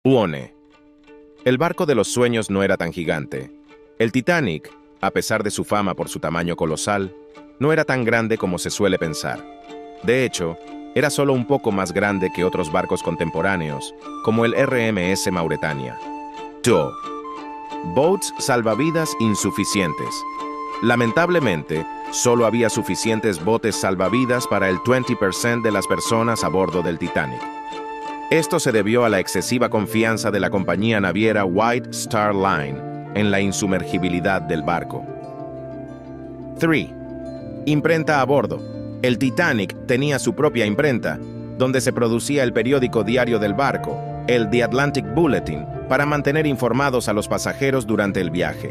Uone. El barco de los sueños no era tan gigante. El Titanic, a pesar de su fama por su tamaño colosal, no era tan grande como se suele pensar. De hecho, era solo un poco más grande que otros barcos contemporáneos, como el RMS Mauretania. 2. Boats salvavidas insuficientes. Lamentablemente, solo había suficientes botes salvavidas para el 20% de las personas a bordo del Titanic. Esto se debió a la excesiva confianza de la compañía naviera White Star Line en la insumergibilidad del barco. 3. Imprenta a bordo. El Titanic tenía su propia imprenta, donde se producía el periódico diario del barco, el The Atlantic Bulletin, para mantener informados a los pasajeros durante el viaje.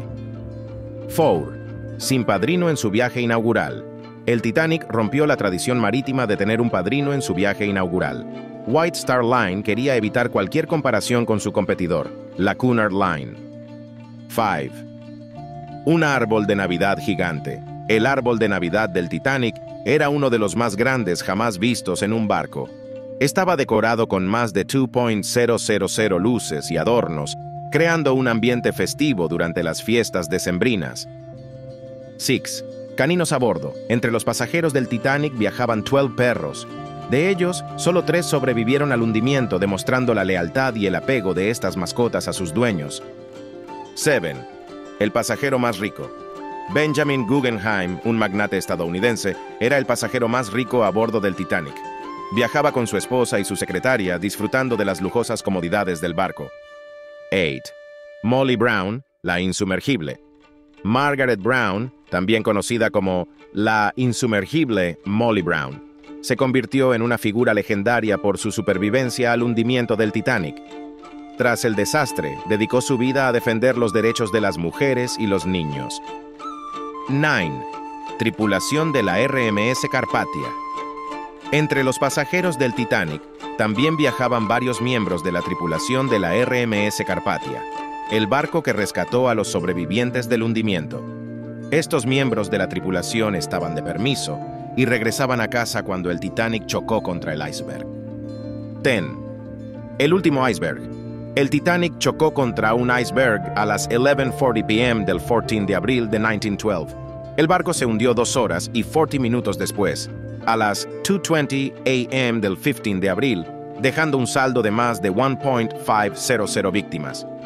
4. Sin padrino en su viaje inaugural. El Titanic rompió la tradición marítima de tener un padrino en su viaje inaugural. White Star Line quería evitar cualquier comparación con su competidor, la Cunard Line. 5. Un árbol de Navidad gigante. El árbol de Navidad del Titanic era uno de los más grandes jamás vistos en un barco. Estaba decorado con más de 2.000 luces y adornos, creando un ambiente festivo durante las fiestas decembrinas. 6. Caninos a bordo. Entre los pasajeros del Titanic viajaban 12 perros. De ellos, solo 3 sobrevivieron al hundimiento, demostrando la lealtad y el apego de estas mascotas a sus dueños. 7. El pasajero más rico. Benjamin Guggenheim, un magnate estadounidense, era el pasajero más rico a bordo del Titanic. Viajaba con su esposa y su secretaria, disfrutando de las lujosas comodidades del barco. 8. Molly Brown, la insumergible. Margaret Brown, también conocida como la insumergible Molly Brown, se convirtió en una figura legendaria por su supervivencia al hundimiento del Titanic. Tras el desastre, dedicó su vida a defender los derechos de las mujeres y los niños. 9. Tripulación de la RMS Carpathia. Entre los pasajeros del Titanic, también viajaban varios miembros de la tripulación de la RMS Carpathia, el barco que rescató a los sobrevivientes del hundimiento. Estos miembros de la tripulación estaban de permiso y regresaban a casa cuando el Titanic chocó contra el iceberg. 10. El último iceberg. El Titanic chocó contra un iceberg a las 11:40 p.m. del 14 de abril de 1912. El barco se hundió 2 horas y 40 minutos después, a las 2:20 a.m. del 15 de abril, dejando un saldo de más de 1.500 víctimas.